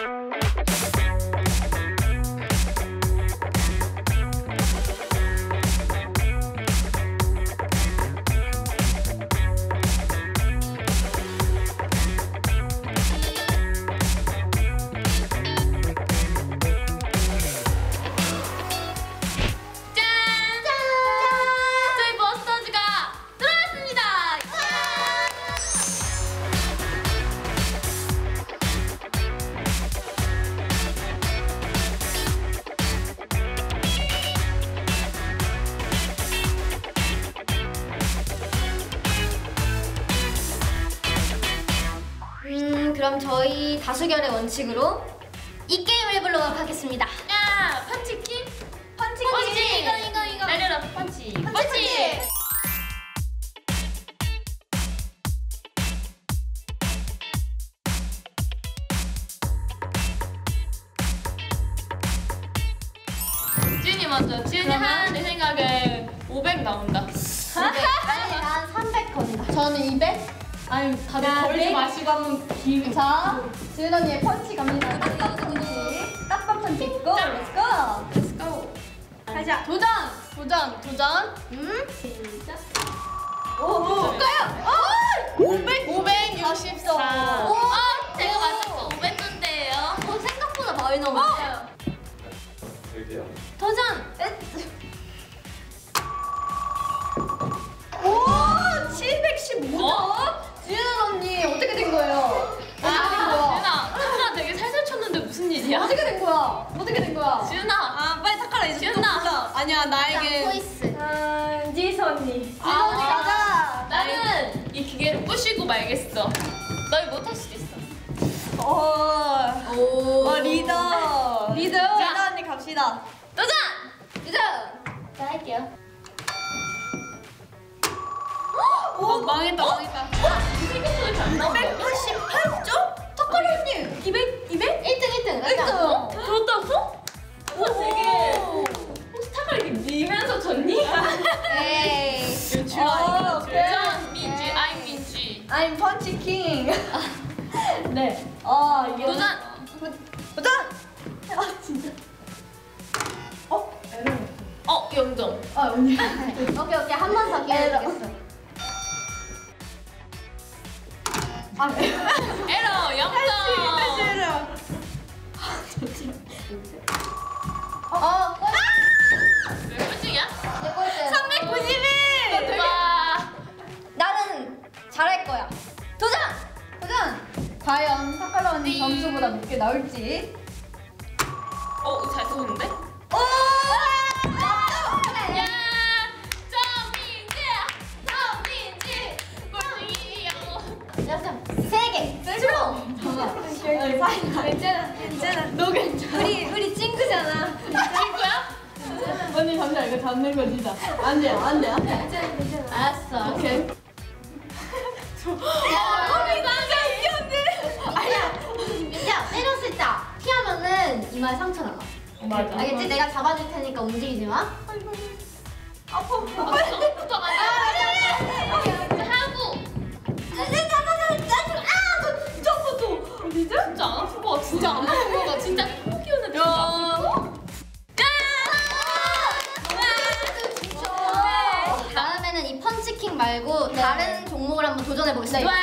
그럼 저희 다수결의 원칙으로 이 게임을 해보도록 하겠습니다. 야, 펀치킹? 펀치! 이거 날려라, 펀치! 지윤이 먼저. 지윤이 한 내 생각에 500 나온다. 200. 아니, 난 300 건다. 저는 200. 아니 다들 걸지 마시고 한번 기회. 자, 지은 언니의 펀치 갑니다. 딱밤 펀치. 딱밤 펀치. 고! 렛츠고! 렛츠고! 가자. 도전. 시작. 오, 뭘까요? 564. 제가 맞췄어. 500건데요. 생각보다 많이 나왔어요. 여기요. 도전! 오, 715점. 지은 언니 어떻게 된 거예요? 지윤아 되게 살살 쳤는데 무슨 일이야? 어떻게 된 거야? 지윤아! 빨리 탁하라 이제. 지은아! 아니야, 나에게. 포이스. 지수 언니. 지수 아. 언니 가자. 나는 이 기계를 부시고 말겠어. 너희 못할 수도 있어. 리더. 지은 언니 갑시다. 도전! 자, 할게요. 망했다. 생각보다 잘 나와. 188점? 탁하리 언니 200? 1등. 줬다고? 와, 되게. 혹시 타가 이렇게 밀면서 졌니? 에이. 민지, 아이 민지. I'm Punch King. 네. 이게 도전! 진짜. 에러. 0점. 언니. 오케이. 한 번 더 기회 드리겠어. 에러 0점. 에러. 몇 꼴등이야? 내 꼴등. 391. 와. 나는 잘할 거야. 도전! 과연 탁하라 언니 점수보다 높게 나올지. 잘 쏘는데? 오! 야! 정민지! 꼴등이야. 여섯, 3개. 괜찮아. 너 괜찮아. 우리 친구잖아. 친구야? 언니 잠시만 이거 잡는 거 진짜 안 돼요. 알았어. 오케이. 야, 때렸을 때 피하면은 이마에 상처 나가. 맞아. 알겠지? 내가 잡아줄 테니까 움직이지 마. 붙어 가자. 하고. 진짜 안 아픈 거 진짜 안 아픈 거 진짜 코 키우는 진짜 아픈 다음에는 이 펀치킹 말고 다른 종목을 한번 도전해 보겠습니다.